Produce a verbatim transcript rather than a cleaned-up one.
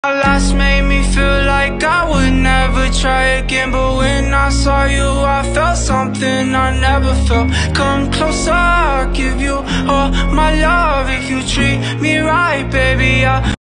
My last made me feel like I would never try again, but when I saw you I felt something I never felt. Come closer, I'll give you all my love. If you treat me right, baby, I'll